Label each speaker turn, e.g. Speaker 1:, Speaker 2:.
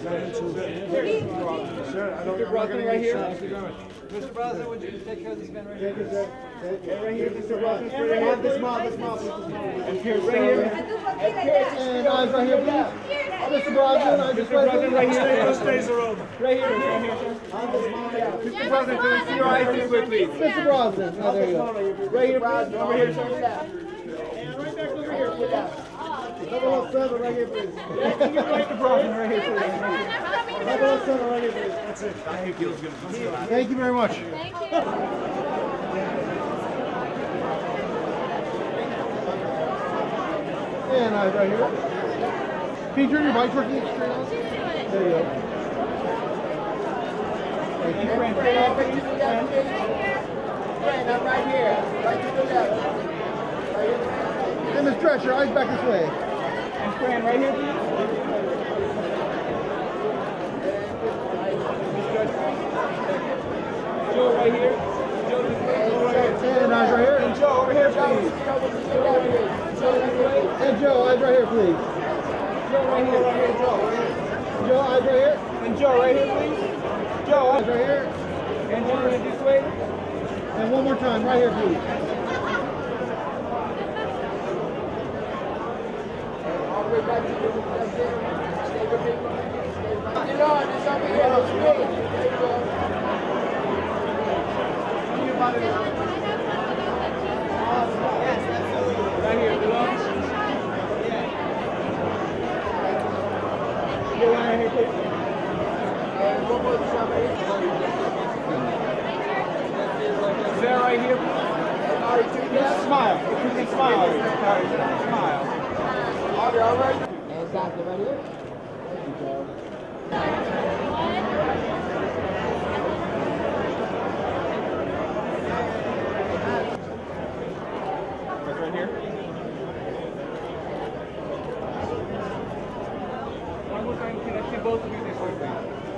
Speaker 1: Mr. Brosnan right here. Mr. Brosnan, would you take care of this man right here? Right here, Mr. Brosnan. This mob. And Pierce right here.
Speaker 2: And eyes right here, please. Mr. Brosnan,
Speaker 1: Mr. Brosnan right here.
Speaker 3: Those days are over.
Speaker 1: Right here, sir. Mr. Brosnan, can we see your eyes real quick, please?
Speaker 2: Mr. Brosnan. Oh, there you go.
Speaker 1: Right here, Brosnan. Over here, sir.
Speaker 2: And right back over here. 007 right here, please.
Speaker 1: Mr. Brosnan right here, please.
Speaker 2: 007 right here, please.
Speaker 3: That's it.
Speaker 2: Thank you very much.
Speaker 4: Thank you.
Speaker 2: And eyes right here. Can you turn your mic working straight on? There you go. Thank you.
Speaker 1: Fran, I'm right here. Right to the left.
Speaker 2: And Ms. Drescher, eyes back this way.
Speaker 1: And Fran, right here, please. Joe, right here. Joe, this way.
Speaker 2: And eyes right here.
Speaker 1: And Joe, over here, please.
Speaker 2: And Joe, eyes right here, please.
Speaker 1: Joe, right here, Joe.
Speaker 2: Joe, eyes right here.
Speaker 1: And Joe, right here, please. Joe,
Speaker 2: Eyes right here.
Speaker 1: and Joe, this way.
Speaker 2: And one more time, right here, please.
Speaker 1: All the way back to the stay with me. DeLon, it's over here. It's me. There you go. Yes, absolutely. Right here, DeLon. Get one right here, please. And one more shot right here. Is that right here? Smile. If you can smile. Smile. All right. And Doctor right here. There you go. Right here. One more time, can I see both of you this way, please?